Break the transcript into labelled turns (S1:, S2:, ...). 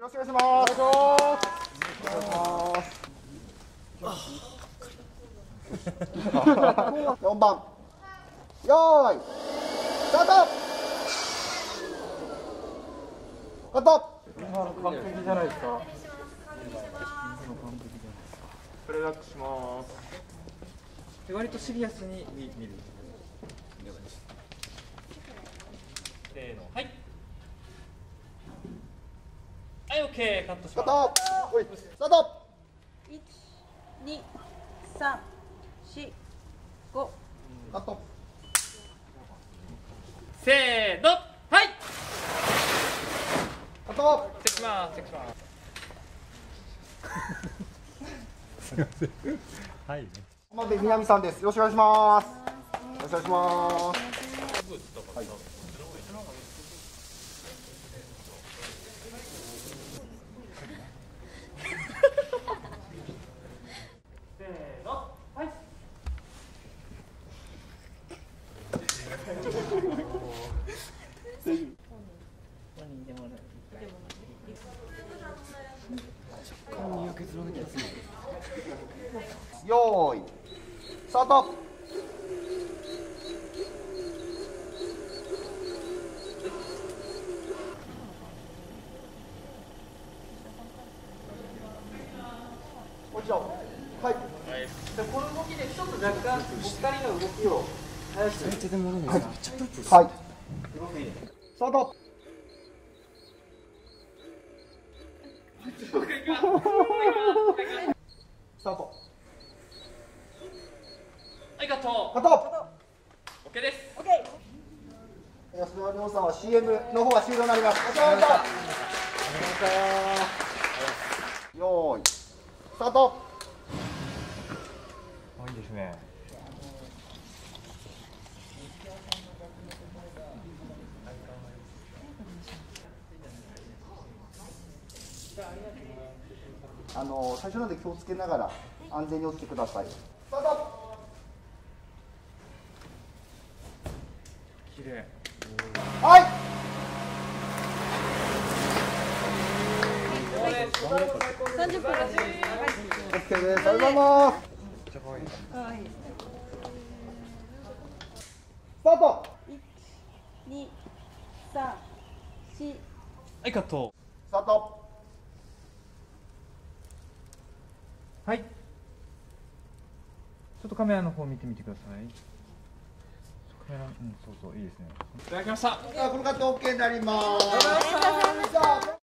S1: ろしくお願いします。4番、よーい、スタート。カット。
S2: 完璧じゃないですか。
S3: プレイバックします。
S2: 割とシリアスに見る。
S4: せーの、はい。はい、オッケー、カットし
S1: カッ
S4: ます。
S1: ト。スタート。
S5: 1、2、3、4、5。
S1: カット。
S4: せーの、はい。
S1: カット。
S4: チェックします。チェックします。
S2: はいね。
S1: 浜辺美波さんです。よろしくお願いします。よろしくお願いします。はい。
S4: せーの、はい。
S1: よーい、スタート。もう一度。はい。
S4: この動きでちょっと若干、お二人の動きを速く。
S1: はい。スタート。スタート。
S4: はい、カット。
S1: カット。
S4: オッケーです。
S1: 安田亮さんは CM の方が終了になります。お疲れ様でした。よーい、スタート。
S2: いいですね。
S1: 最初なんで気をつけながら安全に落ちてください。スタート。
S2: 綺麗。
S1: はい。
S5: 30分です。
S1: OK です。ありがとうございます。スタート。
S5: 1、2、3、4。
S4: はい、カット。
S1: スタート。
S2: はい。ちょっとカメラの方見てみてください。カメラ、そうそう、いいですね。
S4: いただきました。
S1: このカット OK になります。